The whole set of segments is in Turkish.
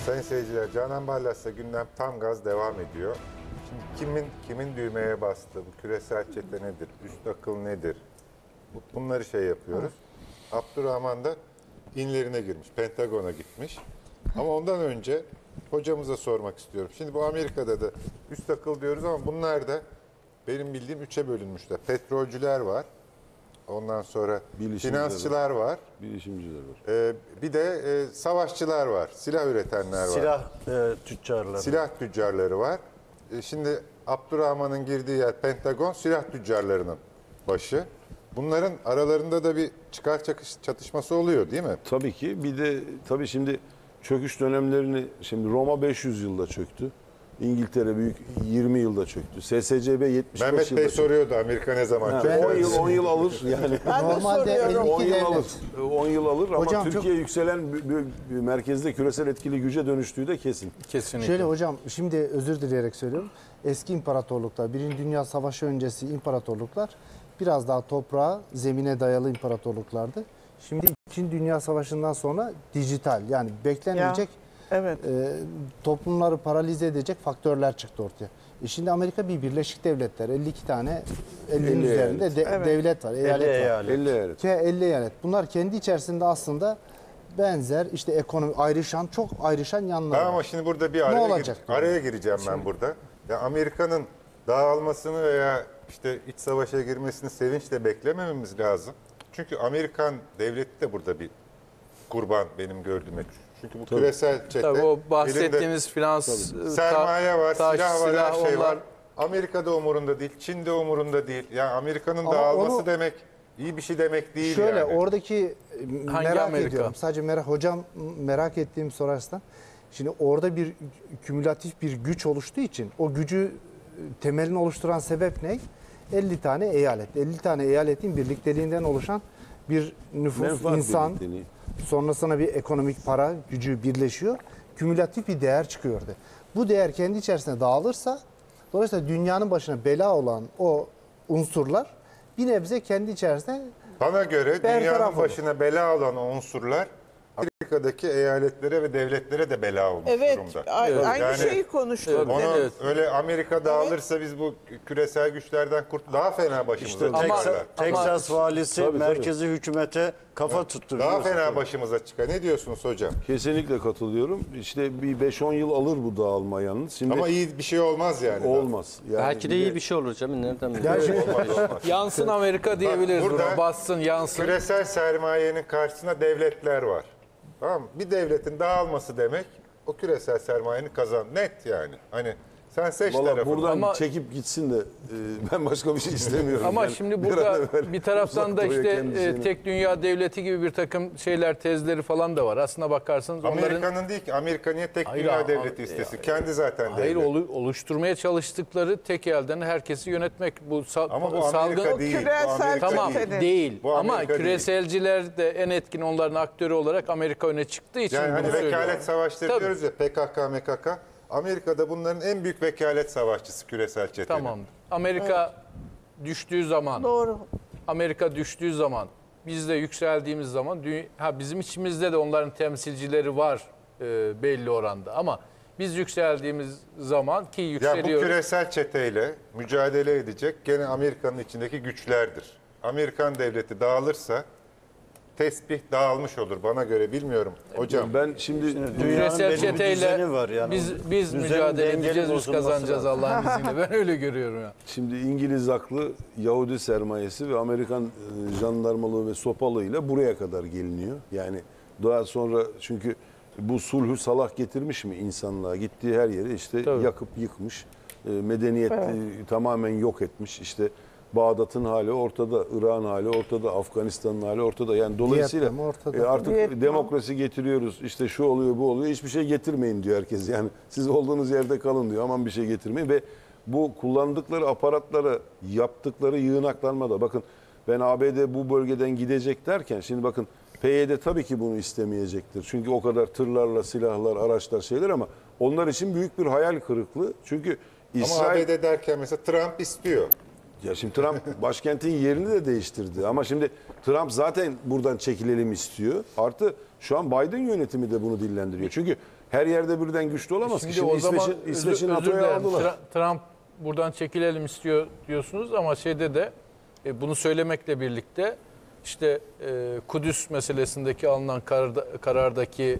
Sayın seyirciler, Canan Barlas'la gündem tam gaz devam ediyor. Şimdi kimin düğmeye bastı, bu küresel çete nedir, üst akıl nedir? Bunları yapıyoruz. Abdurrahman da inlerine girmiş, Pentagon'a gitmiş. Ama ondan önce hocamıza sormak istiyorum. Şimdi bu Amerika'da da üst akıl diyoruz ama bunlar da benim bildiğim 3'e bölünmüşler. Petrolcüler var. Ondan sonra finansçılar var. Bilişimciler var. Bir de savaşçılar var. Silah üretenler var. Silah tüccarları. Silah tüccarları var. Şimdi Abdurrahman'ın girdiği yer Pentagon, silah tüccarlarının başı. Bunların aralarında da bir çıkar çatışması oluyor değil mi? Tabii ki. Bir de tabii şimdi çöküş dönemlerini, şimdi Roma 500 yılda çöktü. İngiltere büyük 20 yılda çöktü. SSCB 75 Mehmet yılda Bey çöktü. soruyordu Amerika ne zaman çöker? 10 yıl alır yani. Normalde 10 52 yıl alır. devlet. 10 yıl alır ama Hocam Türkiye yükselen bir merkezde küresel etkili güce dönüştüğü de kesin. Kesinlikle. Şöyle hocam, şimdi özür dileyerek söylüyorum. Eski imparatorluklar, Birinci Dünya Savaşı öncesi imparatorluklar biraz daha toprağa, zemine dayalı imparatorluklardı. Şimdi İkinci Dünya Savaşı'ndan sonra dijital, yani beklenmeyecek Evet. toplumları paralize edecek faktörler çıktı ortaya. Şimdi Amerika bir Birleşik Devletler, 52 tane 50'nin üzerinde Evet. devlet var, eyalet var. eyalet. 50 eyalet. 50 eyalet. Bunlar kendi içerisinde aslında benzer, işte ekonomi ayrışan, çok ayrışan yanlar Tamam ama var. şimdi burada bir Ne araya, olacak? araya gireceğim ben burada. Ya Amerika'nın dağılmasını veya işte iç savaşa girmesini sevinçle beklemememiz lazım. Çünkü Amerikan devleti de burada bir kurban benim gördüğüm. Çünkü bu küresel çete, Tabii o elinde bahsettiğiniz finans, sermaye var, silah var, her şey onlar, var. Amerika'da umurunda değil, Çin'de umurunda değil. Ya Amerika'nın Ama dağılması onu- demek iyi bir şey demek değil Şöyle yani. oradaki Hangi merak Amerika? ediyorum. Sadece hocam merak ettiğim sorarsan. Şimdi orada bir kümülatif bir güç oluştuğu için o gücü temelini oluşturan sebep ne? 50 tane eyalet. 50 tane eyaletin birlikteliğinden oluşan bir nüfus, Menfaat insan, birlikteliği. sonrasında bir ekonomik para gücü birleşiyor. Kümülatif bir değer çıkıyordu. Bu değer kendi içerisinde dağılırsa, dolayısıyla dünyanın başına bela olan o unsurlar bir nebze kendi içerisinde Bana göre bertaraf dünyanın olur. başına bela olan o unsurlar Amerika'daki eyaletlere ve devletlere de bela olmuş Evet. durumda. Aynı Yani şeyi konuştuk. Onu Evet. öyle Amerika dağılırsa biz bu küresel güçlerden daha fena başımıza Ama- çıkarlar. Texas valisi Tabii, merkezi hükümete kafa tuttu. Daha biliyorsun. fena başımıza çıkar. Ne diyorsunuz hocam? Kesinlikle katılıyorum. İşte bir 5-10 yıl alır bu dağılma yalnız. Şimdi Ama iyi bir şey olmaz yani. olmaz. Yani Belki de iyi bir şey olur canım. Nereden biliyorsun? gerçekten Olmaz, olmaz. yansın Amerika diyebiliriz. Bak, burada Buna. Bassın, yansın. Küresel sermayenin karşısında devletler var. Tamam mı? Bir devletin dağılması demek o küresel sermayenin kazan. Net yani. Hani sen seç valla tarafını. buradan Ama- çekip gitsin de ben başka bir şey istemiyorum. Ama Yani şimdi bir burada an evvel bir taraftan da uzak doğuya işte kendisini- tek dünya devleti gibi bir takım şeyler, tezleri falan da var. Aslına bakarsanız onların Amerika'nın değil ki. Amerika niye tek Hayır, dünya ama- devleti istesin? Kendi zaten hayır devlet. oluşturmaya çalıştıkları tek elden herkesi yönetmek bu Ama bu salgın Amerika değil. Bu küresel Amerika Tamam değil. çete. değil Bu ama Amerika değil. küreselciler de en etkin onların aktörü olarak Amerika öne çıktığı için Yani bunu hani söylüyorum. vekalet savaşları Tabii. diyoruz ya, PKK, MKK. Amerika'da bunların en büyük vekalet savaşçısı küresel çetenin. Tamamdır. Amerika düştüğü zaman, Doğru. Amerika düştüğü zaman, biz de yükseldiğimiz zaman, bizim içimizde de onların temsilcileri var belli oranda. Ama biz yükseldiğimiz zaman ki Ya bu yükseliyoruz. küresel çeteyle mücadele edecek gene Amerika'nın içindeki güçlerdir. Amerikan devleti dağılırsa tesbih dağılmış olur bana göre, bilmiyorum hocam. Ben şimdi Dünyanın Küresel belli bir çeteyle düzeni var yani. biz Düzenin mücadele dengeli edeceğiz, biz bozulması kazanacağız lazım. Allah'ın izniyle. Ben öyle görüyorum ya. Şimdi İngiliz aklı, Yahudi sermayesi ve Amerikan jandarmalığı ve sopalığıyla buraya kadar geliniyor. Yani daha sonra çünkü bu sulhü salah getirmiş mi insanlığa? Gittiği her yeri işte Tabii. yakıp yıkmış. Medeniyeti tamamen yok etmiş. İşte Bağdat'ın hali ortada, Irak'ın hali ortada, Afganistan'ın hali ortada. Yani dolayısıyla Vietnam ortada. artık Vietnam. demokrasi getiriyoruz. İşte şu oluyor, bu oluyor. Hiçbir şey getirmeyin diyor herkes. Yani siz olduğunuz yerde kalın diyor. Aman bir şey getirmeyin ve bu kullandıkları aparatlara yaptıkları yığınaklanmada bakın ben ABD bu bölgeden gidecek derken şimdi bakın PYD tabii ki bunu istemeyecektir. Çünkü o kadar tırlarla, silahlar, araçlar şeyler ama onlar için büyük bir hayal kırıklığı. Çünkü Ama İsrail... ABD derken mesela Trump istiyor. Ya şimdi Trump başkentin yerini de değiştirdi. Ama şimdi Trump zaten buradan çekilelim istiyor. Artı şu an Biden yönetimi de bunu dillendiriyor. Çünkü her yerde birden güçlü olamaz ki. Şimdi o zaman İsveç'in özür NATO'ya dilerim. aldılar. Trump buradan çekilelim istiyor diyorsunuz ama şeyde de bunu söylemekle birlikte işte Kudüs meselesindeki alınan karardaki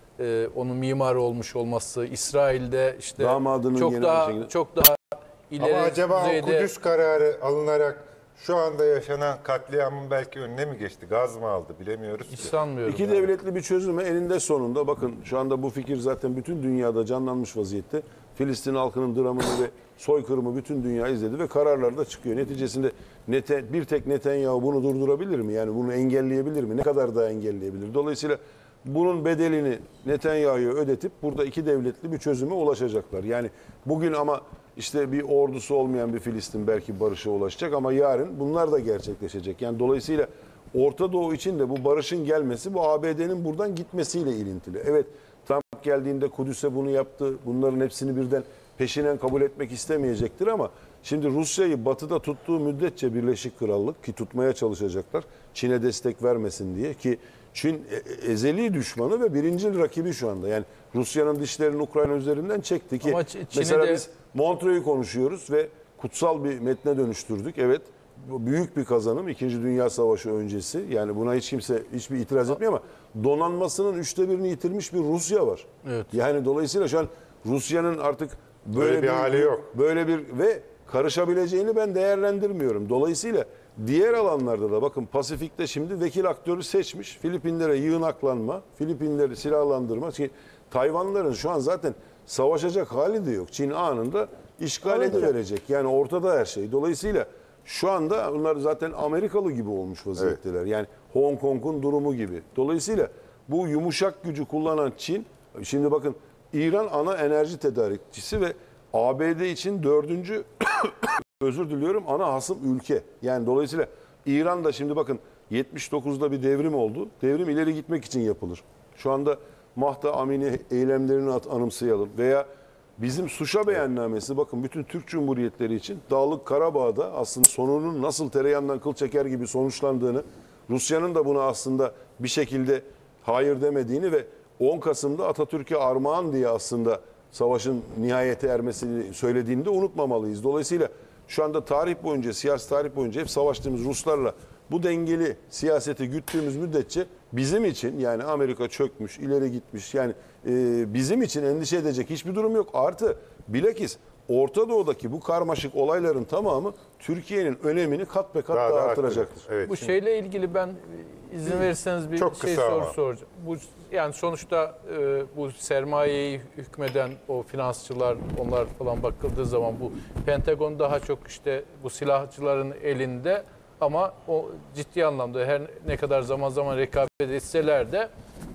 onun mimarı olmuş olması, İsrail'de işte Damadının çok daha ileri Ama acaba düzeyde o Kudüs kararı alınarak şu anda yaşanan katliamın belki önüne mi geçti? Gaz mı aldı bilemiyoruz hiç ki. sanmıyorum. İki yani. devletli bir çözüme eninde sonunda bakın şu anda bu fikir zaten bütün dünyada canlanmış vaziyette. Filistin halkının dramını ve soykırımı bütün dünya izledi ve kararlar da çıkıyor. Neticesinde bir tek Netanyahu bunu durdurabilir mi? Yani bunu engelleyebilir mi? Ne kadar daha engelleyebilir? Dolayısıyla bunun bedelini Netanyahu'ya ödetip burada iki devletli bir çözüme ulaşacaklar. Yani bugün ama işte bir ordusu olmayan bir Filistin belki barışa ulaşacak ama yarın bunlar da gerçekleşecek. Yani dolayısıyla Orta Doğu için de bu barışın gelmesi bu ABD'nin buradan gitmesiyle ilintili. Evet, Trump geldiğinde Kudüs'e bunu yaptı. Bunların hepsini birden peşinen kabul etmek istemeyecektir ama şimdi Rusya'yı batıda tuttuğu müddetçe Birleşik Krallık ki tutmaya çalışacaklar. Çin'e destek vermesin diye ki Çin ezeli düşmanı ve birincil rakibi şu anda. Yani Rusya'nın dişlerini Ukrayna üzerinden çekti ki Ama mesela de... biz Montreux'u konuşuyoruz ve kutsal bir metne dönüştürdük. Evet, bu büyük bir kazanım. İkinci Dünya Savaşı öncesi. Yani buna hiç kimse hiçbir itiraz etmiyor ama donanmasının 1/3'ünü yitirmiş bir Rusya var. Evet. Yani dolayısıyla şu an Rusya'nın artık Böyle bir hali yok. Böyle bir ve karışabileceğini ben değerlendirmiyorum. Dolayısıyla diğer alanlarda da bakın Pasifik'te şimdi vekil aktörü seçmiş. Filipinlere yığınaklanma, Filipinleri silahlandırma. Ki Tayvanlıların şu an zaten savaşacak hali de yok. Çin anında işgal ediverecek. Yani ortada her şey. Dolayısıyla şu anda bunlar zaten Amerikalı gibi olmuş vaziyetteler. Yani Hong Kong'un durumu gibi. Dolayısıyla bu yumuşak gücü kullanan Çin, şimdi bakın İran ana enerji tedarikçisi ve ABD için 4. özür diliyorum ana hasım ülke. Yani dolayısıyla İran da şimdi bakın 79'da bir devrim oldu. Devrim ileri gitmek için yapılır. Şu anda Mahta Amini eylemlerini anımsayalım veya bizim Suşa beyannamesi bakın bütün Türk Cumhuriyetleri için Dağlık Karabağ'da aslında sonunun nasıl tereyağından kıl çeker gibi sonuçlandığını, Rusya'nın da buna aslında bir şekilde hayır demediğini ve 10 Kasım'da Atatürk'e armağan diye aslında savaşın nihayete ermesini söylediğini de unutmamalıyız. Dolayısıyla şu anda tarih boyunca, siyasi tarih boyunca hep savaştığımız Ruslarla bu dengeli siyaseti güttüğümüz müddetçe bizim için yani Amerika çökmüş, ileri gitmiş yani bizim için endişe edecek hiçbir durum yok. Artı bilakis Orta Doğu'daki bu karmaşık olayların tamamı Türkiye'nin önemini kat be kat daha artıracaktır. Evet, Bu şeyle ilgili ben izin verirseniz bir Çok şey kısa ama. soracağım. Bu yani sonuçta bu sermayeyi hükmeden o finansçılar onlar falan bakıldığı zaman bu Pentagon daha çok işte bu silahçıların elinde ama o ciddi anlamda her ne kadar zaman zaman rekabet etseler de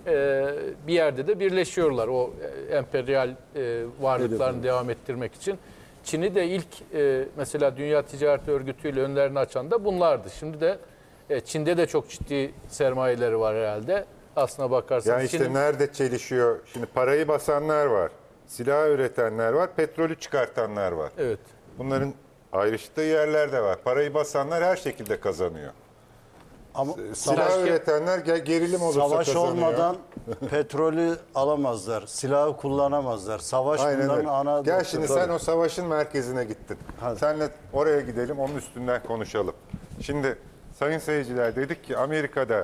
bir yerde de birleşiyorlar o emperyal varlıklarını devam ettirmek için. Çin'i de ilk mesela Dünya Ticaret Örgütü ile önlerini açan da bunlardı. Şimdi de Çin'de de çok ciddi sermayeleri var herhalde. Aslına bakarsanız. Yani işte nerede çelişiyor? Şimdi parayı basanlar var, silah üretenler var, petrolü çıkartanlar var. Evet. Bunların ayrıştığı yerler de var. Parayı basanlar her şekilde kazanıyor. Ama Silah üretenler gerilim olursa savaş kazanıyor. olmadan petrolü alamazlar, silahı kullanamazlar. Savaş Aynen bunların öyle. ana... Gel şimdi sen o savaşın merkezine gittin. Hadi. Senle oraya gidelim, onun üstünden konuşalım. Şimdi sayın seyirciler dedik ki Amerika'da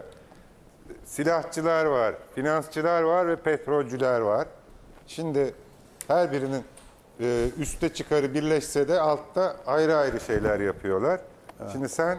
silahçılar var, finansçılar var ve petrolcüler var. Şimdi her birinin üstte çıkarı birleşse de altta ayrı ayrı şeyler yapıyorlar. Evet. Şimdi sen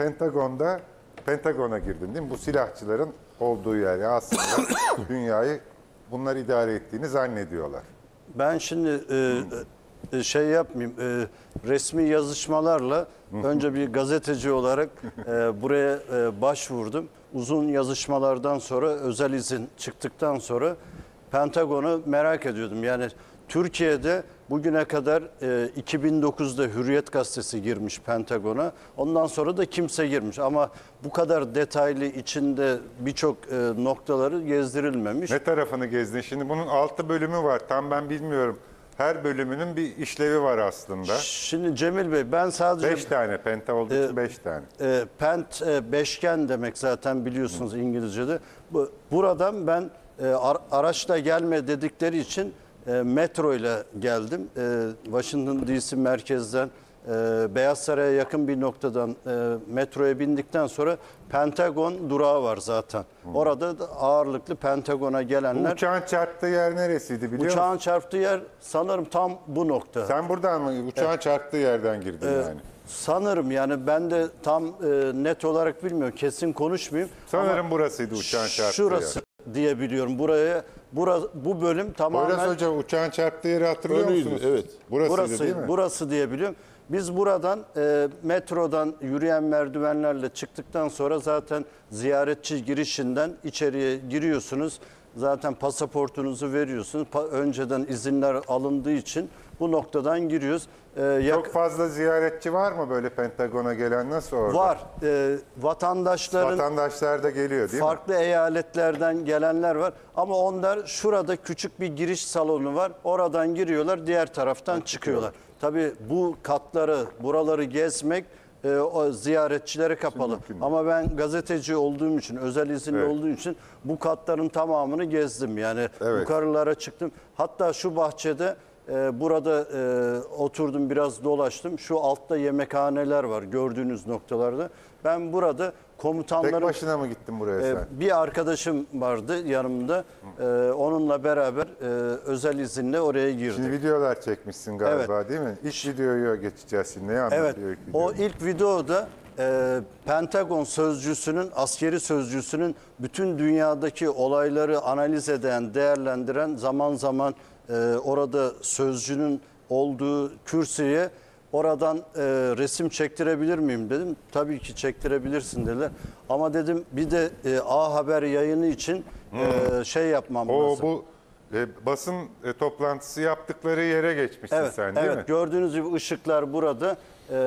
Pentagon'a girdin değil mi? Bu silahçıların olduğu yer. Yani aslında dünyayı bunlar idare ettiğini zannediyorlar. Ben şimdi şey yapmayayım, resmi yazışmalarla önce bir gazeteci olarak buraya başvurdum. Uzun yazışmalardan sonra özel izin çıktıktan sonra Pentagon'u merak ediyordum. Yani Türkiye'de bugüne kadar 2009'da Hürriyet Gazetesi girmiş Pentagon'a. Ondan sonra da kimse girmiş. Ama bu kadar detaylı içinde birçok noktaları gezdirilmemiş. Ne tarafını gezdin? Şimdi bunun 6 bölümü var. Tam ben bilmiyorum. Her bölümünün bir işlevi var aslında. Şimdi Cemil Bey ben sadece... 5 tane. Penta olduğu için 5 tane. Pent beşgen demek zaten biliyorsunuz İngilizce'de. Buradan ben araçla gelme dedikleri için metro ile geldim. Washington DC merkezden Beyaz Saray'a yakın bir noktadan metroya bindikten sonra Pentagon durağı var zaten. Orada da ağırlıklı Pentagon'a gelenler. Uçağın çarptığı yer neresiydi biliyor musun? Uçağın çarptığı yer sanırım tam bu nokta. Sen buradan mı? Uçağın çarptığı yerden girdin yani. Sanırım yani ben de tam net olarak bilmiyorum. Kesin konuşmayayım. Sanırım burasıydı uçağın çarptığı Şurası yer. diye biliyorum. Bu bölüm tamamen Poyraz Hoca uçağın çarptığı yeri hatırlıyor Öyleydi, musunuz? evet. Burasıydı değil mi? Burası diye biliyorum. Biz buradan metrodan yürüyen merdivenlerle çıktıktan sonra zaten ziyaretçi girişinden içeriye giriyorsunuz. Zaten pasaportunuzu veriyorsunuz. Önceden izinler alındığı için bu noktadan giriyoruz. Çok fazla ziyaretçi var mı böyle Pentagon'a gelen, nasıl orada? Var. Vatandaşların Vatandaşlar da geliyor değil mi? farklı eyaletlerden gelenler var. Ama onlar şurada küçük bir giriş salonu var. Oradan giriyorlar, diğer taraftan çıkıyorlar. Tabii bu katları, buraları gezmek o ziyaretçilere kapalı. mümkün değil. Ama ben gazeteci olduğum için, özel izinli Evet. olduğum için bu katların tamamını gezdim. Yani Evet. yukarılara çıktım. Hatta şu bahçede burada oturdum, biraz dolaştım. Şu altta yemekhaneler var gördüğünüz noktalarda. Ben burada komutanların... Tek başına mı gittin buraya sen? Bir arkadaşım vardı yanımda. Onunla beraber özel izinle oraya girdik. Şimdi videolar çekmişsin galiba değil mi? İlk videoya geçeceğiz şimdi. Ne anlatıyor Evet. ilk video? O ilk videoda Pentagon sözcüsünün, askeri sözcüsünün bütün dünyadaki olayları analiz eden, değerlendiren, zaman zaman orada sözcünün olduğu kürsüye oradan resim çektirebilir miyim dedim. Tabii ki çektirebilirsin dediler. Ama dedim bir de A Haber yayını için şey yapmam lazım. Bu basın toplantısı yaptıkları yere geçmişsin Evet, sen değil mi? Gördüğünüz gibi ışıklar burada.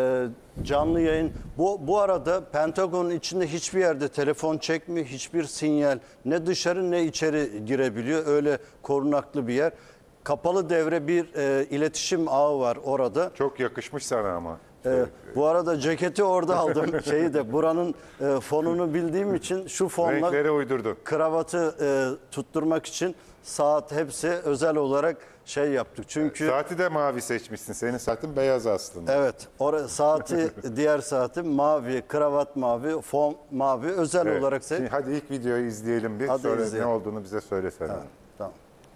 Canlı yayın. Bu arada Pentagon'un içinde hiçbir yerde telefon çekmiyor. Hiçbir sinyal ne dışarı ne içeri girebiliyor. Öyle korunaklı bir yer. Kapalı devre bir iletişim ağı var orada. Çok yakışmış sana ama. Bu arada ceketi orada aldım. Şeyi de buranın fonunu bildiğim için şu fonla Renkleri uydurdun. kravatı tutturmak için saat hepsi özel olarak şey yaptık. Çünkü Saati de mavi seçmişsin. Senin saatin beyaz aslında. evet, saati diğer saati mavi, kravat mavi, fon mavi özel Evet. olarak Şimdi hadi ilk videoyu izleyelim bir. Hadi Sonra izleyelim. ne olduğunu bize söylesene. Tamam.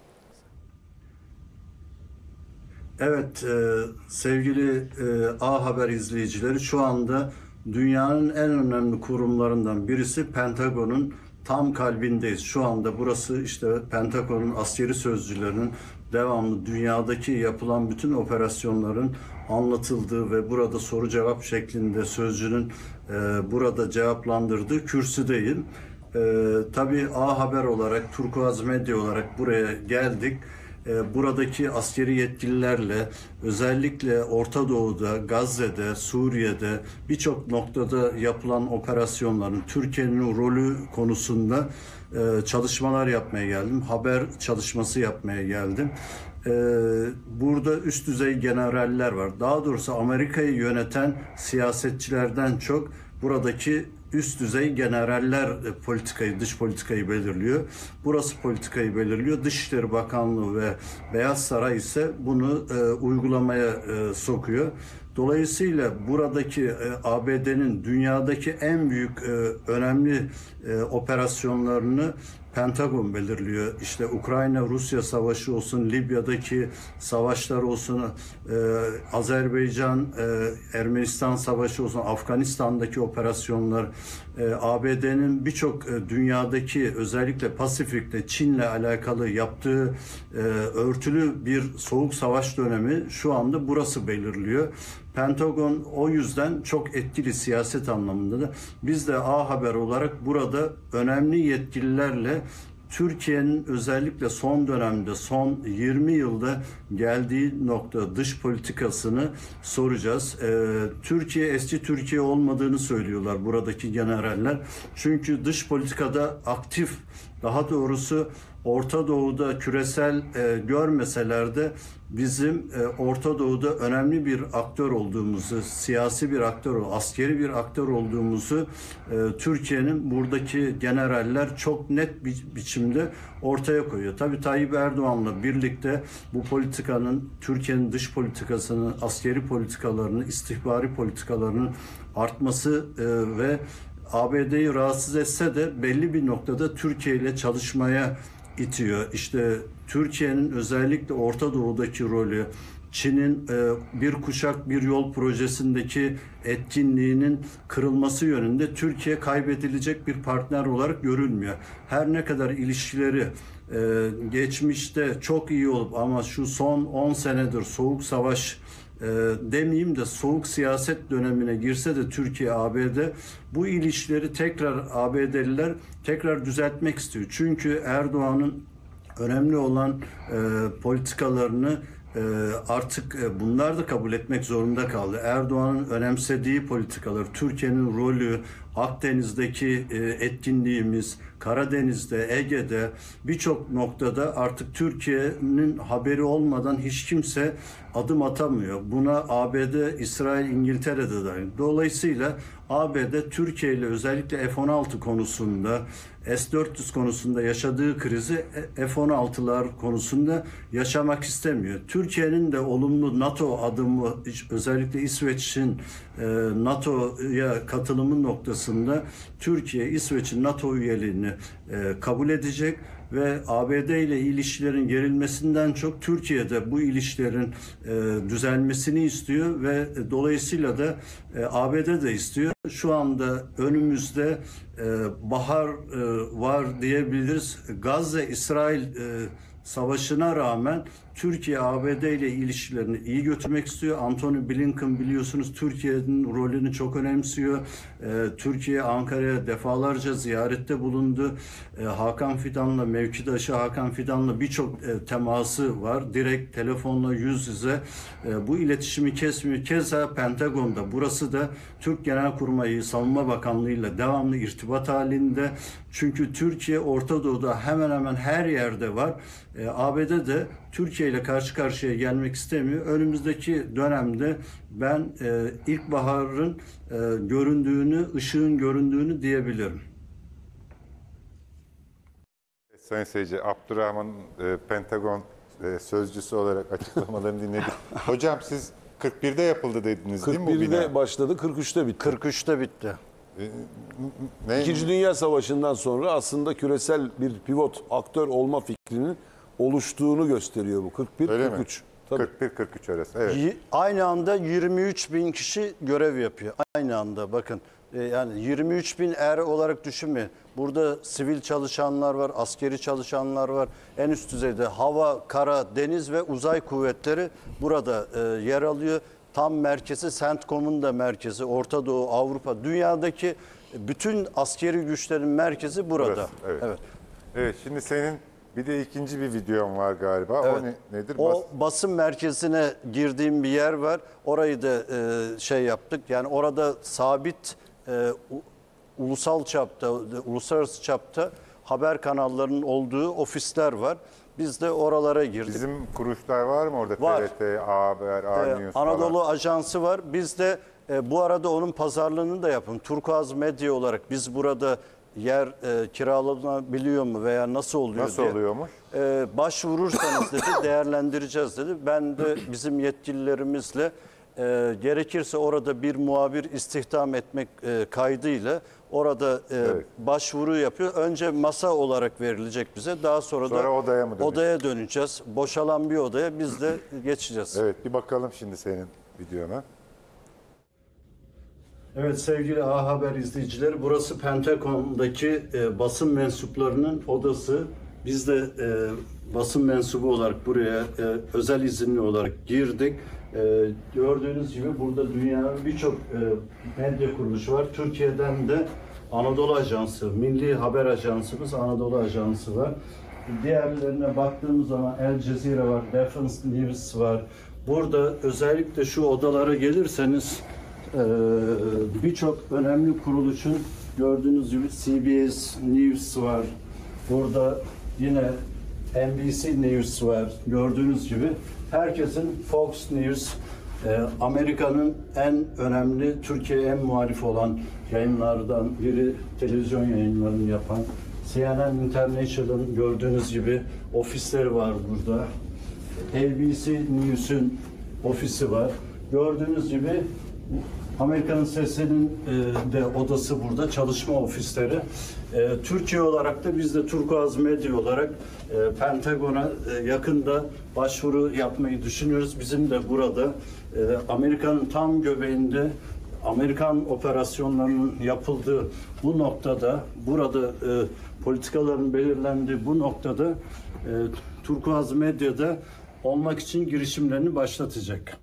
Evet, sevgili A Haber izleyicileri, şu anda dünyanın en önemli kurumlarından birisi Pentagon'un tam kalbindeyiz. Şu anda burası işte Pentagon'un askeri sözcülerinin devamlı dünyadaki yapılan bütün operasyonların anlatıldığı ve burada soru cevap şeklinde sözcünün burada cevaplandırdığı kürsüdeyim. Tabii A Haber olarak, Turkuaz Medya olarak buraya geldik. Buradaki askeri yetkililerle özellikle Orta Doğu'da, Gazze'de, Suriye'de birçok noktada yapılan operasyonların Türkiye'nin rolü konusunda çalışmalar yapmaya geldim. Haber çalışması yapmaya geldim. Burada üst düzey generaller var. Daha doğrusu Amerika'yı yöneten siyasetçilerden çok buradaki üst düzey generaller dış politikayı belirliyor. Burası politikayı belirliyor. Dışişleri Bakanlığı ve Beyaz Saray ise bunu uygulamaya sokuyor. Dolayısıyla buradaki ABD'nin dünyadaki en büyük önemli operasyonlarını Pentagon belirliyor. İşte Ukrayna-Rusya savaşı olsun, Libya'daki savaşlar olsun, Azerbaycan-Ermenistan savaşı olsun, Afganistan'daki operasyonlar, ABD'nin birçok dünyadaki özellikle Pasifik'te Çin'le alakalı yaptığı örtülü bir soğuk savaş dönemi şu anda burası belirliyor. Pentagon o yüzden çok etkili siyaset anlamında da. Biz de A Haber olarak burada önemli yetkililerle Türkiye'nin özellikle son dönemde, son 20 yılda geldiği nokta dış politikasını soracağız. Türkiye eski Türkiye olmadığını söylüyorlar buradaki generaller. Çünkü dış politikada aktif Daha doğrusu Orta Doğu'da küresel görmeseler de bizim Orta Doğu'da önemli bir aktör olduğumuzu, siyasi bir aktör, askeri bir aktör olduğumuzu Türkiye'nin buradaki generaller çok net bir biçimde ortaya koyuyor. Tabii Tayyip Erdoğan'la birlikte bu politikanın, Türkiye'nin dış politikasının, askeri politikalarının, istihbari politikalarının artması ve ABD'yi rahatsız etse de belli bir noktada Türkiye ile çalışmaya itiyor. İşte Türkiye'nin özellikle Orta Doğu'daki rolü, Çin'in bir kuşak bir yol projesindeki etkinliğinin kırılması yönünde Türkiye kaybedilecek bir partner olarak görülmüyor. Her ne kadar ilişkileri geçmişte çok iyi olup ama şu son 10 senedir soğuk savaş demeyeyim de soğuk siyaset dönemine girse de Türkiye ABD bu ilişkileri tekrar ABD'liler tekrar düzeltmek istiyor. Çünkü Erdoğan'ın önemli olan politikalarını artık bunlar da kabul etmek zorunda kaldı. Erdoğan'ın önemsediği politikalar, Türkiye'nin rolü, Akdeniz'deki etkinliğimiz, Karadeniz'de, Ege'de birçok noktada artık Türkiye'nin haberi olmadan hiç kimse adım atamıyor. Buna ABD, İsrail, İngiltere de dahil. Dolayısıyla ABD Türkiye ile özellikle F-16 konusunda, S-400 konusunda yaşadığı krizi F-16'lar konusunda yaşamak istemiyor. Türkiye'nin de olumlu NATO adımı, özellikle İsveç'in NATO'ya katılımı noktasında Türkiye, İsveç'in NATO üyeliğini kabul edecek ve ABD ile ilişkilerin gerilmesinden çok Türkiye'de bu ilişkilerin düzelmesini istiyor ve dolayısıyla da ABD de istiyor. Şu anda önümüzde bahar var diyebiliriz. Gazze-İsrail savaşına rağmen Türkiye ABD ile ilişkilerini iyi götürmek istiyor. Antony Blinken biliyorsunuz Türkiye'nin rolünü çok önemsiyor. Türkiye Ankara'ya defalarca ziyarette bulundu. Hakan Fidan'la, mevkidaşı Hakan Fidan'la birçok teması var. Direkt telefonla yüz yüze bu iletişimi kesmiyor. Keza Pentagon'da, burası da Türk Genelkurmay Savunma Bakanlığı ile devamlı irtibat halinde. Çünkü Türkiye Orta Doğu'da hemen hemen her yerde var. ABD de Türkiye ile karşı karşıya gelmek istemiyor. Önümüzdeki dönemde ben ilkbaharın göründüğünü, ışığın göründüğünü diyebilirim. Sayın seyirci, Abdurrahman Pentagon sözcüsü olarak açıklamalarını dinledik. Hocam siz 41'de yapıldı dediniz değil mi bu bina? 41'de başladı, 43'te bitti. 43'te bitti. İkinci Dünya Savaşı'ndan sonra aslında küresel bir pivot aktör olma fikrinin oluştuğunu gösteriyor bu. 41-43. 41-43 arası. Evet. Aynı anda 23 bin kişi görev yapıyor. Aynı anda bakın. Yani 23 bin er olarak düşünmeyin. Burada sivil çalışanlar var, askeri çalışanlar var. En üst düzeyde hava, kara, deniz ve uzay kuvvetleri burada yer alıyor. Tam merkezi, CENTCOM'un da merkezi, Orta Doğu, Avrupa, dünyadaki bütün askeri güçlerin merkezi burada. Burası, evet. Evet. Evet, şimdi senin bir de ikinci bir videon var galiba. Evet. O nedir? O basın merkezine girdiğim bir yer var. Orayı da şey yaptık. Yani orada sabit ulusal çapta, uluslararası çapta haber kanallarının olduğu ofisler var. Biz de oralara girdik. Bizim kuruluşlar var mı orada? Var. TRT, A Haber, A News Anadolu falan. Ajansı var. Biz de bu arada onun pazarlığını da yapın. Turkuaz Medya olarak biz burada yer kiralanabiliyor mu veya nasıl oluyor Nasıl diye. oluyormuş? Başvurursanız dedi değerlendireceğiz dedi. Ben de bizim yetkililerimizle gerekirse orada bir muhabir istihdam etmek kaydıyla orada başvuru yapıyor. Önce masa olarak verilecek bize. Daha sonra da odaya mı döneceğiz? Odaya döneceğiz. Boşalan bir odaya biz de geçeceğiz. Evet, bir bakalım şimdi senin videona. Evet sevgili A Haber izleyicileri, burası Pentagon'daki basın mensuplarının odası. Biz de basın mensubu olarak buraya özel izinli olarak girdik. Gördüğünüz gibi burada dünyanın birçok medya kuruluşu var. Türkiye'den de Anadolu Ajansı, Milli Haber Ajansımız Anadolu Ajansı var. Diğerlerine baktığımız zaman El Cezire var, Defense News var. Burada özellikle şu odalara gelirseniz birçok önemli kuruluşun gördüğünüz gibi CBS News var. Burada yine NBC News var. Gördüğünüz gibi herkesin Fox News, Amerika'nın en önemli, Türkiye'ye en muhalif olan yayınlardan biri, televizyon yayınlarını yapan CNN International'ın gördüğünüz gibi ofisleri var burada. ABC News'un ofisi var. Gördüğünüz gibi Amerika'nın Sesi'nin de odası burada, çalışma ofisleri. Türkiye olarak da biz de Turkuaz Medya olarak Pentagon'a yakında başvuru yapmayı düşünüyoruz. Bizim de burada Amerika'nın tam göbeğinde Amerikan operasyonlarının yapıldığı bu noktada, burada politikaların belirlendiği bu noktada Turkuaz Medya'da olmak için girişimlerini başlatacak.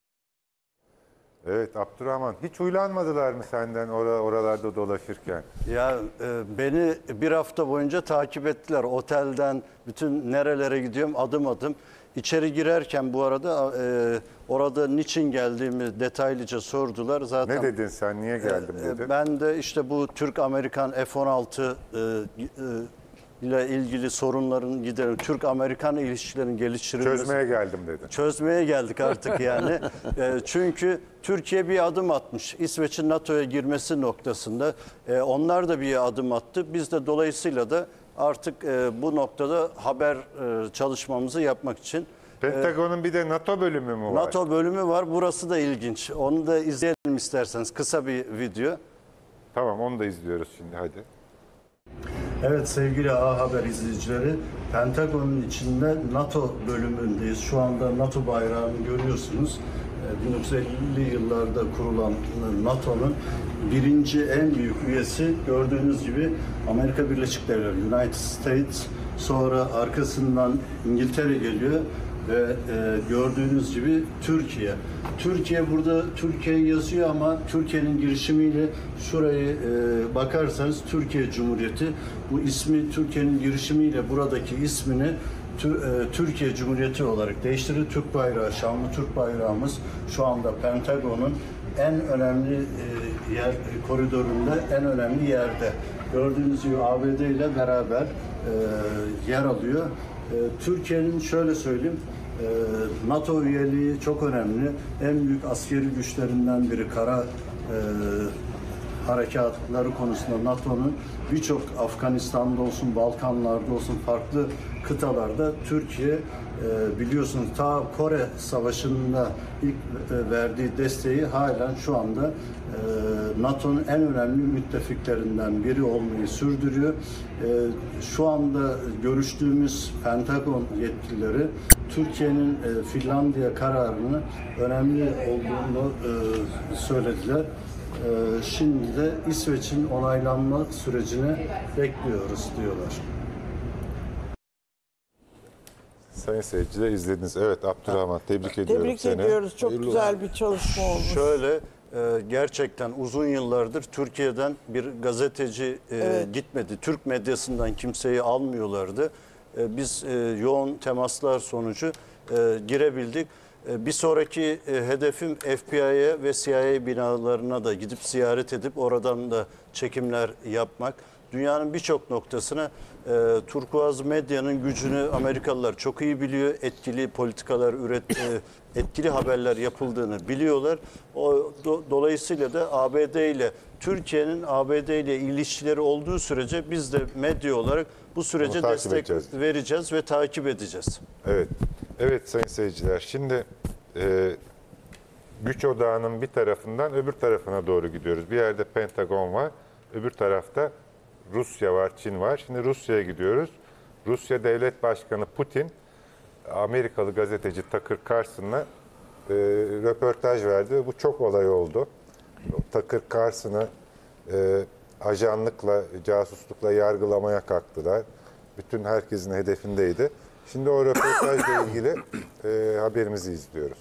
Evet Abdurrahman, hiç huylanmadılar mı senden oralarda dolaşırken? Ya beni bir hafta boyunca takip ettiler. Otelden bütün nerelere gidiyorum adım adım. İçeri girerken bu arada orada niçin geldiğimi detaylıca sordular. Zaten Ne dedin sen, niye geldim dedin? ben de işte bu Türk-Amerikan F-16 ile ilgili sorunların giderim. Türk-Amerikan ilişkilerin geliştirilmesi. Çözmeye geldim dedin. Çözmeye geldik artık yani. Çünkü Türkiye bir adım atmış. İsveç'in NATO'ya girmesi noktasında. Onlar da bir adım attı. Biz de dolayısıyla da artık bu noktada haber çalışmamızı yapmak için. Pentagon'un bir de NATO bölümü mü var? NATO bölümü var. Burası da ilginç. Onu da izleyelim isterseniz. Kısa bir video. Tamam, onu da izliyoruz şimdi, hadi. Evet sevgili A Haber izleyicileri, Pentagon'un içinde NATO bölümündeyiz. Şu anda NATO bayrağını görüyorsunuz. 1950'li yıllarda kurulan NATO'nun birinci en büyük üyesi gördüğünüz gibi Amerika Birleşik Devletleri, United States, sonra arkasından İngiltere geliyor ve gördüğünüz gibi Türkiye. Türkiye burada Türkiye yazıyor ama Türkiye'nin girişimiyle şurayı bakarsanız Türkiye Cumhuriyeti, bu ismi Türkiye'nin girişimiyle buradaki ismini Türkiye Cumhuriyeti olarak değiştirdi. Türk bayrağı, şanlı Türk bayrağımız şu anda Pentagon'un en önemli yer koridorunda, en önemli yerde. Gördüğünüz gibi ABD ile beraber yer alıyor. Türkiye'nin şöyle söyleyeyim, NATO üyeliği çok önemli. En büyük askeri güçlerinden biri kara harekatları konusunda NATO'nun birçok Afganistan'da olsun, Balkanlar'da olsun farklı kıtalarda Türkiye biliyorsunuz ta Kore Savaşı'nda ilk verdiği desteği halen şu anda NATO'nun en önemli müttefiklerinden biri olmayı sürdürüyor. Şu anda görüştüğümüz Pentagon yetkilileri Türkiye'nin Finlandiya kararını önemli olduğunu söylediler. Şimdi de İsveç'in onaylanma sürecini bekliyoruz diyorlar. Sayın seyirciler, izlediniz. Evet Abdurrahman, tebrik ediyorum Tebrik seni. ediyoruz. Çok güzel bir çalışma olmuş. Şöyle gerçekten uzun yıllardır Türkiye'den bir gazeteci gitmedi. Türk medyasından kimseyi almıyorlardı. Biz yoğun temaslar sonucu girebildik. Bir sonraki hedefim FBI'ye ve CIA binalarına da gidip ziyaret edip oradan da çekimler yapmak. Dünyanın birçok noktasına Turkuaz medyanın gücünü Amerikalılar çok iyi biliyor. Etkili politikalar etkili haberler yapıldığını biliyorlar. Dolayısıyla da ABD ile Türkiye'nin ABD ile ilişkileri olduğu sürece biz de medya olarak bu sürece destek vereceğiz ve takip edeceğiz. Evet. Evet sayın seyirciler, şimdi güç odağının bir tarafından öbür tarafına doğru gidiyoruz. Bir yerde Pentagon var, öbür tarafta Rusya var, Çin var. Şimdi Rusya'ya gidiyoruz. Rusya Devlet Başkanı Putin, Amerikalı gazeteci Tucker Carlson'la röportaj verdi. Bu çok olay oldu. Tucker Carlson'ı ajanlıkla, casuslukla yargılamaya kalktılar. Bütün herkesin hedefindeydi. Şimdi o röportajla ilgili haberimizi izliyoruz.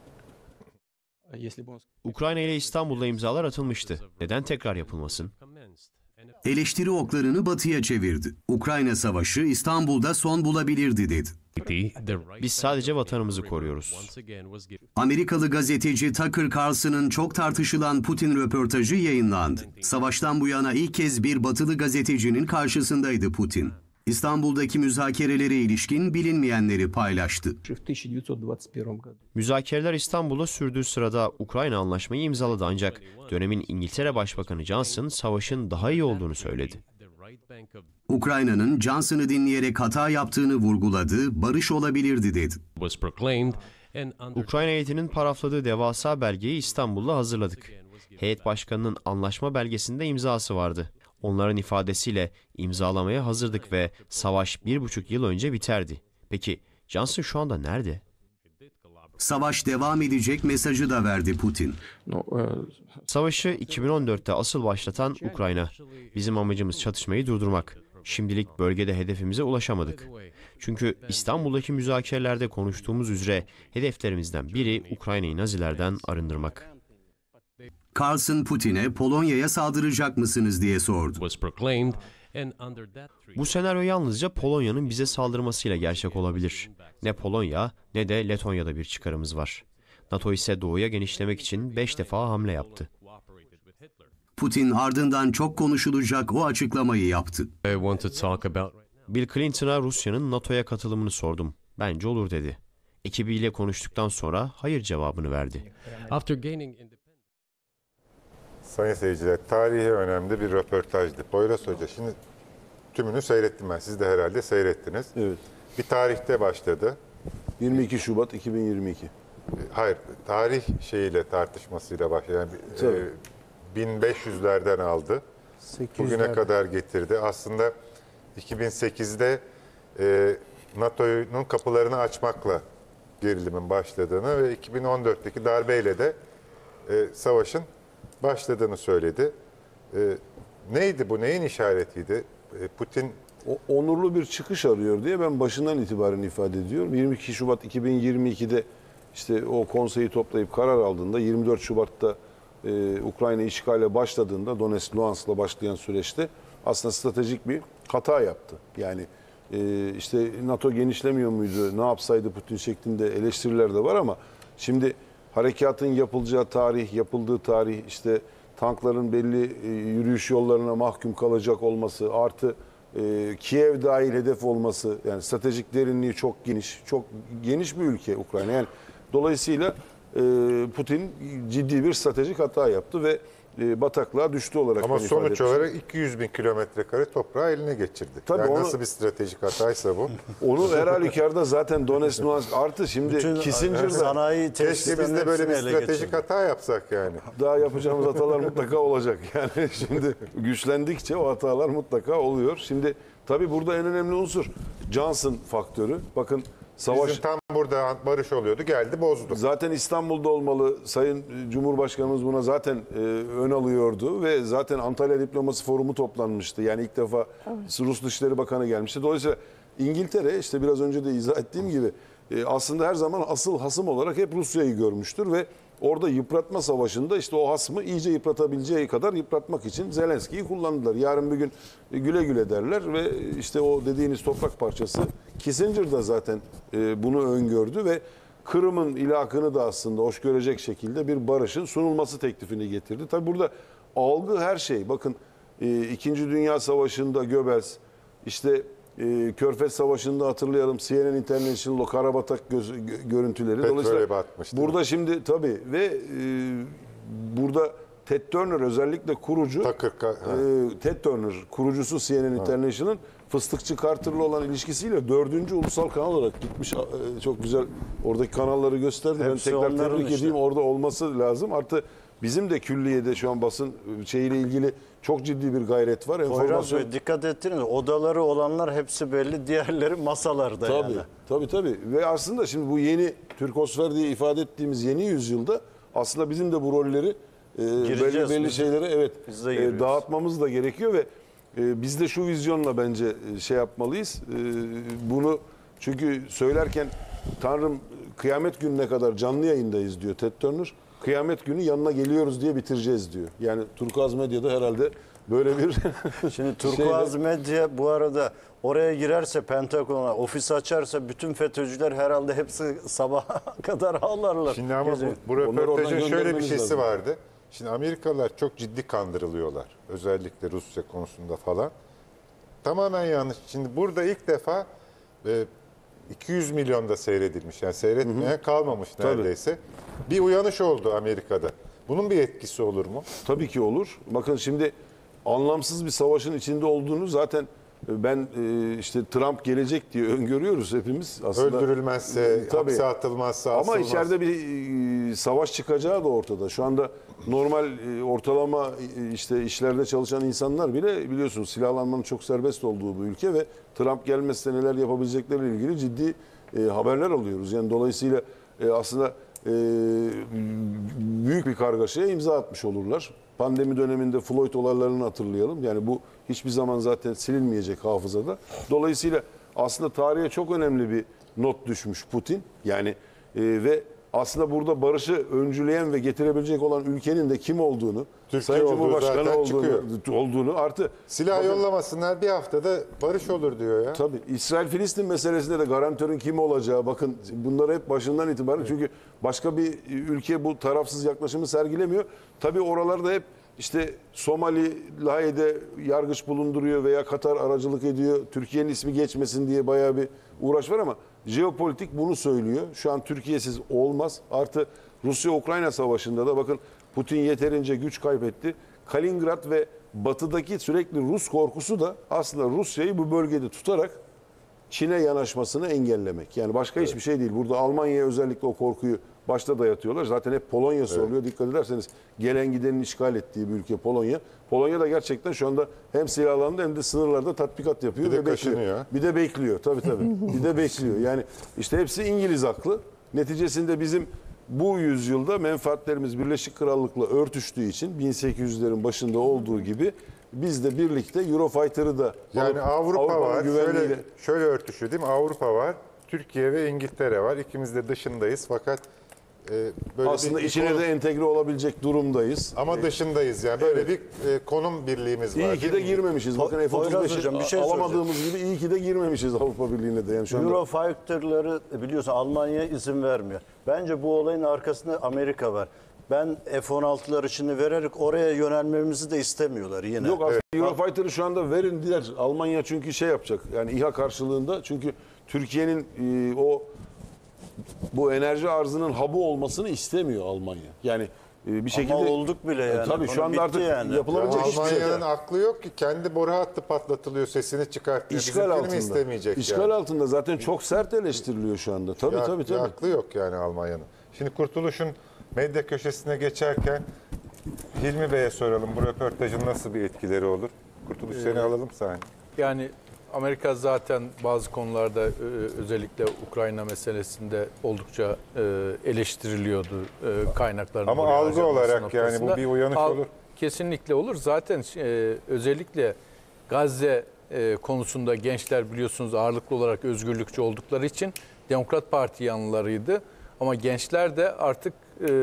Ukrayna ile İstanbul'da imzalar atılmıştı. Neden tekrar yapılmasın? Eleştiri oklarını batıya çevirdi. Ukrayna savaşı İstanbul'da son bulabilirdi dedi. Biz sadece vatanımızı koruyoruz. Amerikalı gazeteci Tucker Carlson'ın çok tartışılan Putin röportajı yayınlandı. Savaştan bu yana ilk kez bir batılı gazetecinin karşısındaydı Putin. İstanbul'daki müzakerelere ilişkin bilinmeyenleri paylaştı. Müzakereler İstanbul'da sürdüğü sırada Ukrayna anlaşmayı imzaladı ancak dönemin İngiltere Başbakanı Johnson savaşın daha iyi olduğunu söyledi. Ukrayna'nın Johnson'ı dinleyerek hata yaptığını vurguladı, barış olabilirdi dedi. Ukrayna heyetinin parafladığı devasa belgeyi İstanbul'da hazırladık. Heyet başkanının anlaşma belgesinde imzası vardı. Onların ifadesiyle imzalamaya hazırdık ve savaş 1,5 yıl önce biterdi. Peki Johnson şu anda nerede? Savaş devam edecek mesajı da verdi Putin. Savaşı 2014'te asıl başlatan Ukrayna. Bizim amacımız çatışmayı durdurmak. Şimdilik bölgede hedefimize ulaşamadık. Çünkü İstanbul'daki müzakerelerde konuştuğumuz üzere hedeflerimizden biri Ukrayna'yı Nazilerden arındırmak. Carlson Putin'e Polonya'ya saldıracak mısınız diye sordu. Bu senaryo yalnızca Polonya'nın bize saldırmasıyla gerçek olabilir. Ne Polonya ne de Letonya'da bir çıkarımız var. NATO ise doğuya genişlemek için 5 defa hamle yaptı. Putin ardından çok konuşulacak o açıklamayı yaptı. Bill Clinton'a Rusya'nın NATO'ya katılımını sordum. Bence olur dedi. Ekibiyle konuştuktan sonra hayır cevabını verdi. Sayın seyirciler, tarihi önemli bir röportajdı. Poyraz Hoca, şimdi tümünü seyrettim ben. Siz de herhalde seyrettiniz. Evet. Bir tarihte başladı. 22 Şubat 2022. Hayır, tarih şeyiyle tartışmasıyla başladı. Yani, 1500'lerden aldı. 800'lerde. Bugüne kadar getirdi. Aslında 2008'de NATO'nun kapılarını açmakla gerilimin başladığını ve 2014'teki darbeyle de savaşın başladığını söyledi. Neydi bu? Neyin işaretiydi? Putin Onurlu bir çıkış arıyor diye ben başından itibaren ifade ediyorum. 22 Şubat 2022'de işte o konseyi toplayıp karar aldığında 24 Şubat'ta Ukrayna işgale başladığında Donetsk, Luhansk'la başlayan süreçte aslında stratejik bir hata yaptı. Yani işte NATO genişlemiyor muydu, ne yapsaydı Putin şeklinde eleştiriler de var ama şimdi harekatın yapılacağı tarih, yapıldığı tarih, işte tankların belli yürüyüş yollarına mahkum kalacak olması, artı Kiev dahil hedef olması, yani stratejik derinliği çok geniş bir ülke Ukrayna. Yani dolayısıyla Putin ciddi bir stratejik hata yaptı ve bataklığa düştü olarak. ama sonuç olarak 200 bin kilometre kare toprağı eline geçirdi. Tabii yani onu, nasıl bir stratejik hataysa bu. Onu her halükarda zaten Donetsk, Luhansk artı şimdi Bütün Kissinger'da sanayi Keşke biz tesislerinin de böyle bir hepsini ele stratejik geçirdi. hata yapsak yani. daha yapacağımız hatalar mutlaka olacak. Yani şimdi güçlendikçe o hatalar mutlaka oluyor. Şimdi tabii burada en önemli unsur Johnson faktörü. Bakın savaş Bizim tam burada barış oluyordu, geldi bozdu. zaten İstanbul'da olmalı. Sayın Cumhurbaşkanımız buna zaten ön alıyordu ve zaten Antalya Diplomasi Forumu toplanmıştı. Yani ilk defa Rus Dışişleri Bakanı gelmişti. Dolayısıyla İngiltere işte biraz önce de izah ettiğim gibi aslında her zaman asıl hasım olarak hep Rusya'yı görmüştür ve orada yıpratma savaşında işte o hasmı iyice yıpratabileceği kadar yıpratmak için Zelenski'yi kullandılar. Yarın bir gün güle güle derler ve işte o dediğiniz toprak parçası Kissinger da zaten bunu öngördü ve Kırım'ın ilhakını da aslında hoş görecek şekilde bir barışın sunulması teklifini getirdi. Tabi burada algı her şey. Bakın 2. Dünya Savaşı'nda Goebbels, işte Körfez Savaşı'nda hatırlayalım CNN International o Karabatak görüntüleri. Petrole batmıştı. Burada şimdi tabii ve burada Ted Turner özellikle kurucu, Ted Turner kurucusu CNN International'ın Fıstıkçı Carter'la olan ilişkisiyle 4. ulusal kanal olarak gitmiş. Çok güzel oradaki kanalları gösterdi. Hepsi ben tekrar onların tebrik işte. edeyim. Orada olması lazım. Artı bizim de külliyede şu an basın şeyiyle ilgili çok ciddi bir gayret var. Poyraz Bey, dikkat ettiniz mi? Odaları olanlar hepsi belli, diğerleri masalarda Tabii, yani. tabii. Ve aslında şimdi bu yeni Türkosfer diye ifade ettiğimiz yeni yüzyılda aslında bizim de bu rolleri belli şeyleri Biz de giriyoruz. dağıtmamız da gerekiyor ve biz de şu vizyonla bence şey yapmalıyız. Bunu çünkü söylerken Tanrım kıyamet gününe kadar canlı yayındayız diyor Ted Turner. Kıyamet günü yanına geliyoruz diye bitireceğiz diyor. Yani Turkuaz Medya'da herhalde böyle bir Şimdi Turkuaz Medya bu arada oraya girerse, Pentagon'a ofis açarsa bütün FETÖ'cüler herhalde hepsi sabaha kadar ağlarlar. Şimdi ama Gece. bu röportajın şöyle bir göndermeniz şeysi lazım. vardı. Şimdi Amerikalılar çok ciddi kandırılıyorlar. Özellikle Rusya konusunda falan. tamamen yanlış. Şimdi burada ilk defa 200 milyonda seyredilmiş. Yani seyretmeye kalmamış neredeyse. Bir uyanış oldu Amerika'da. Bunun bir etkisi olur mu? Tabii ki olur. Bakın şimdi anlamsız bir savaşın içinde olduğunu zaten ben işte Trump gelecek diye öngörüyoruz hepimiz. Aslında Öldürülmezse, tabii. hapse atılmazsa, Ama asılmaz. içeride bir savaş çıkacağı da ortada. Şu anda normal ortalama işte işlerde çalışan insanlar bile biliyorsunuz silahlanmanın çok serbest olduğu bu ülke ve Trump gelmezse neler yapabilecekleriyle ilgili ciddi haberler alıyoruz. Yani dolayısıyla aslında büyük bir kargaşaya imza atmış olurlar. Pandemi döneminde Floyd olaylarını hatırlayalım. Yani bu hiçbir zaman zaten silinmeyecek hafızada. Dolayısıyla aslında tarihe çok önemli bir not düşmüş Putin. Yani ve aslında burada barışı öncüleyen ve getirebilecek olan ülkenin de kim olduğunu, Türkiye Sayın olduğu Cumhurbaşkanı zaten olduğunu artı silah yollamasınlar, bir haftada barış olur diyor ya. tabii İsrail-Filistin meselesinde de garantörün kim olacağı, bakın bunları hep başından itibaren çünkü başka bir ülke bu tarafsız yaklaşımı sergilemiyor. Tabii oralarda hep işte Somali Lahey'de yargıç bulunduruyor veya Katar aracılık ediyor. Türkiye'nin ismi geçmesin diye bayağı bir uğraş var ama jeopolitik bunu söylüyor. Şu an Türkiye'siz olmaz. Artı Rusya-Ukrayna savaşında da bakın Putin yeterince güç kaybetti. Kaliningrad ve batıdaki sürekli Rus korkusu da aslında Rusya'yı bu bölgede tutarak Çin'e yanaşmasını engellemek. Yani başka hiçbir şey değil. Burada Almanya'ya özellikle o korkuyu başta dayatıyorlar. Zaten hep Polonya soruluyor. Dikkat ederseniz gelen gidenin işgal ettiği bir ülke Polonya. Polonya da gerçekten şu anda hem silahlandı hem de sınırlarda tatbikat yapıyor. Bir de ve bekliyor. kaşınıyor. Bir de bekliyor. Tabii. Bir de bekliyor. Yani işte hepsi İngiliz haklı. Neticesinde bizim bu yüzyılda menfaatlerimiz Birleşik Krallık'la örtüştüğü için 1800'lerin başında olduğu gibi biz de birlikte Eurofighter'ı da Yani Avrupa Avrupa'nın var. güvenliğiyle- Şöyle örtüşüyor değil mi? Avrupa var. Türkiye ve İngiltere var. İkimiz de dışındayız fakat böyle aslında bir içine konum- de entegre olabilecek durumdayız. ama dışındayız yani. Böyle bir konum birliğimiz var. İyi ki değil de mi? girmemişiz. Bakın Poyraz F-35'i hocam, bir şey alamadığımız gibi iyi ki de girmemişiz Avrupa Birliği'ne de. Yani şu anda Eurofighter'ları biliyorsun Almanya izin vermiyor. Bence bu olayın arkasında Amerika var. Ben F-16'lar için vererek oraya yönelmemizi de istemiyorlar yine. yok aslında Eurofighter'ı şu anda verin diler. Almanya çünkü şey yapacak. Yani İHA karşılığında çünkü Türkiye'nin bu enerji arzının hub'ı olmasını istemiyor Almanya. Yani bir şekilde Ama olduk bile yani. tabii şu Konu anda bitti artık yani. yapılabilecek hiçbir şey Almanya'nın yok. aklı yok ki. Kendi boru hattı patlatılıyor, sesini çıkartıyor. İşgal Bizimkini mi altında. istemeyecek İşgal yani? altında zaten çok sert eleştiriliyor şu anda. Tabii Ya- tabii. ya aklı yok yani Almanya'nın. Şimdi Kurtuluş'un medya köşesine geçerken Hilmi Bey'e soralım. Bu röportajın nasıl bir etkileri olur? Kurtuluş seni alalım sahneye. Yani Amerika zaten bazı konularda özellikle Ukrayna meselesinde oldukça eleştiriliyordu kaynakların. Ama oraya algı harcanması olarak yani noktasında. bu bir uyanış olur. Kesinlikle olur. Zaten özellikle Gazze konusunda gençler biliyorsunuz ağırlıklı olarak özgürlükçü oldukları için Demokrat Parti yanlılarıydı. Ama gençler de artık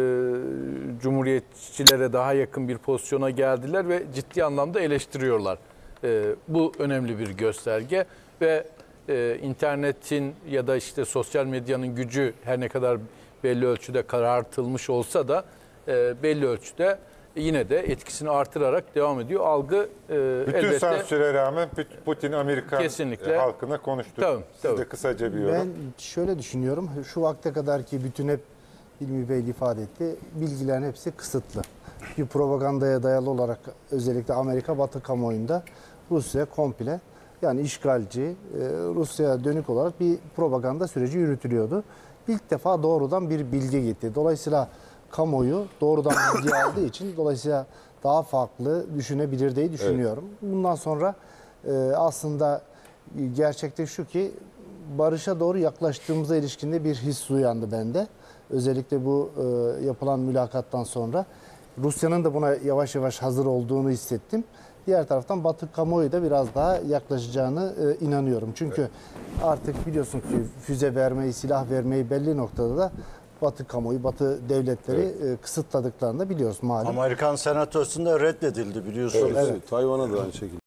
cumhuriyetçilere daha yakın bir pozisyona geldiler ve ciddi anlamda eleştiriyorlar. Bu önemli bir gösterge ve internetin ya da işte sosyal medyanın gücü her ne kadar belli ölçüde karartılmış olsa da belli ölçüde yine de etkisini artırarak devam ediyor. Algı Bütün elbette sansüre rağmen Putin Amerikan Kesinlikle. halkına konuştu. Tabii, Siz tabii. de kısaca bir yorum. Ben şöyle düşünüyorum. Şu vakte kadar ki bütün hep Hilmi Bey ifade etti. Bilgilerin hepsi kısıtlı. Bir propagandaya dayalı olarak özellikle Amerika Batı kamuoyunda Rusya komple yani işgalci Rusya'ya dönük olarak bir propaganda süreci yürütülüyordu. İlk defa doğrudan bir bilgi gitti. Dolayısıyla kamuoyu doğrudan bilgi aldığı için dolayısıyla daha farklı düşünebilir diye düşünüyorum. Bundan sonra aslında gerçekte şu ki barışa doğru yaklaştığımıza ilişkinde bir his uyandı bende. Özellikle bu yapılan mülakattan sonra Rusya'nın da buna yavaş yavaş hazır olduğunu hissettim. Diğer taraftan Batı kamuoyu da biraz daha yaklaşacağını inanıyorum. Çünkü artık biliyorsun ki füze vermeyi, silah vermeyi belli noktada da Batı kamuoyu, Batı devletleri kısıtladıklarını da biliyoruz malum. Amerikan Senatosu'nda reddedildi biliyorsunuz. Evet. Tayvan'a da aynı şekilde.